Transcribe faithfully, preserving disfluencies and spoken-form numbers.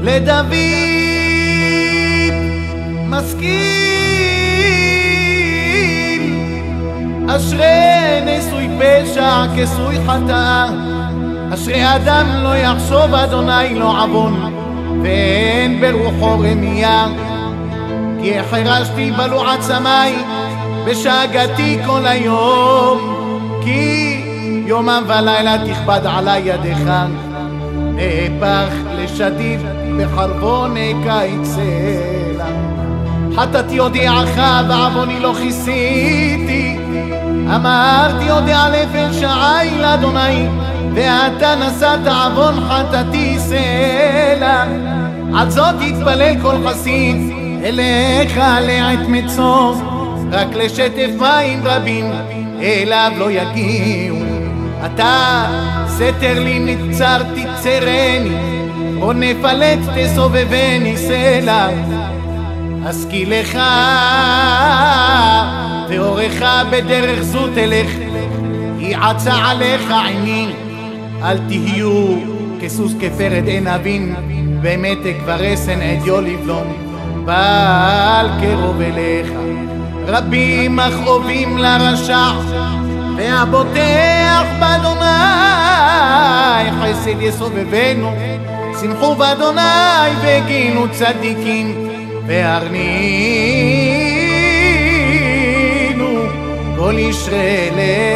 לדוד משכיל, אשרי נשוי פשע כסוי חטאה, אשרי אדם לא יחשוב אדוני לא עוון, ואין ברוחו רמייה. כי החרשתי בלועת שמי בשאגתי כל היום, כי יומם ולילה תכבד עלי ידך. נהפך לשדיד בחרבון קיץ סלע. חטאתי הודיעך ועווני לא כיסיתי, אמרתי הודיע לפשעי לאדוני, ואתה נשאת עוון חטאתי סלע. עד זאת יתפלל כל חסיד אליך לעת מצוא, רק לשטף מים רבים אליו לא יגיעו. אתה סתר לי נצר תצרני, או נפלט תסובבני סלע. השכיל לך ואורך בדרך זו תלך, יעצה עליך עיני. אל תהיו כסוס כפרד אין אבין, במתק ורסן עדיו לבלום, בעל קרוב אליך. רבים מכאובים לרשע, והבוטח באדוני חסד יסובבנו. שמחו באדוני והגינו צדיקים, והרנינו כל ישרי לב.